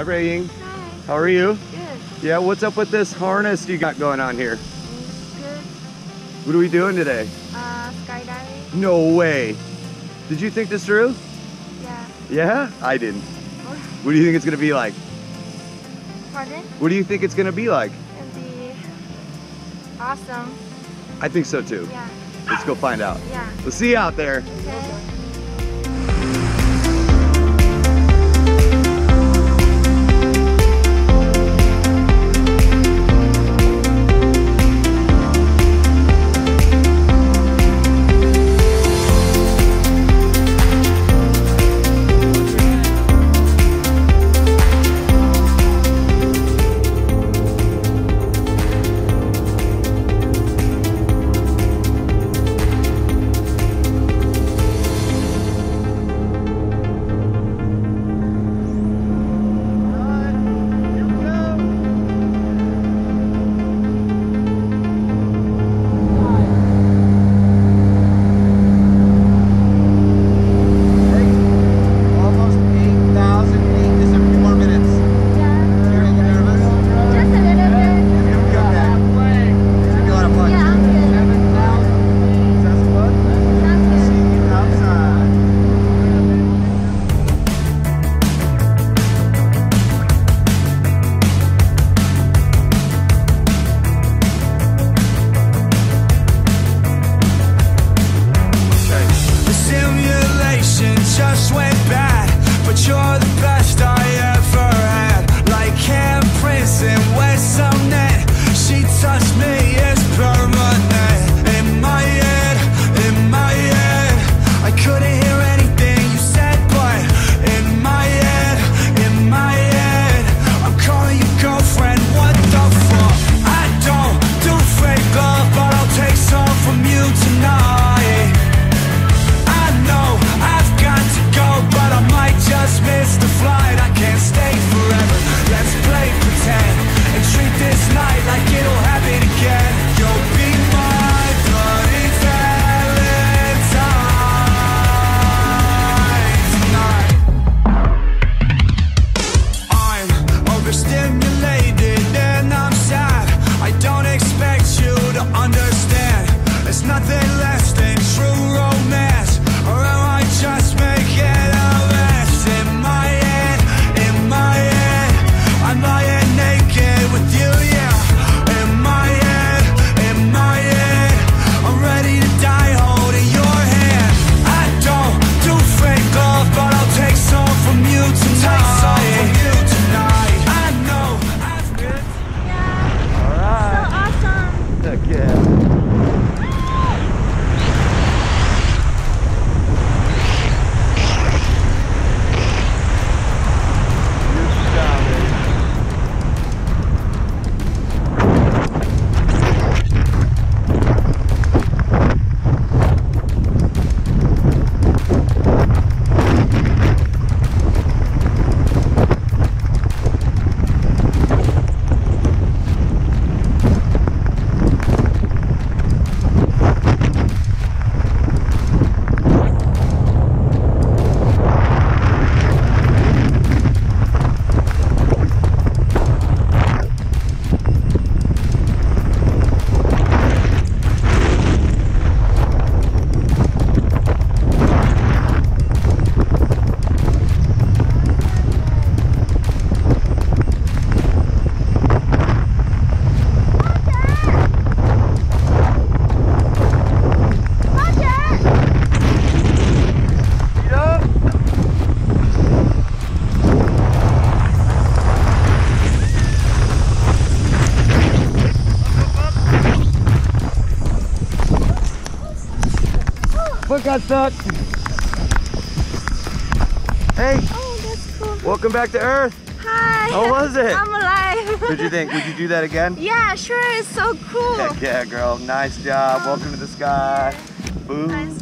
Hi, Ruiying. Hi. How are you? Good. Yeah, what's up with this harness you got going on here? Good. What are we doing today? Skydiving. No way. Did you think this through? Yeah. Yeah? I didn't. What do you think it's gonna be like? Pardon? What do you think it's gonna be like? It'll be awesome. I think so too. Yeah. Let's go find out. Yeah. We'll see you out there. Okay. Just went bad, but you're the best I ever had. Like handprints in wet cement, she touched me, it's permanent. In my head, I couldn't hear anything you said, but in my head, I'm calling you girlfriend, what the fuck? I don't do fake love, but I'll take some from you tonight. I know I've got to go, but I might just miss the flight. I can't stay forever, let's play pretend and treat this night like it'll happen again. You'll be my bloody Valentine tonight. I'm overstimulated and I'm sad. I don't expect you to understand. There's nothing less than true romance, or am I just making a mess? In my head, I'm lying naked with you, yeah. In my head, I'm ready to die holding your hand. I don't do fake love, but I'll take some from you tonight. I know I've been. Yeah. All right. So awesome. Heck yeah. Foot got stuck. Hey. Oh, that's cool. Welcome back to Earth. Hi. How was it? I'm alive. What'd you think? Would you do that again? Yeah, sure. It's so cool. Heck yeah, girl. Nice job. Welcome to the sky. Boom. Nice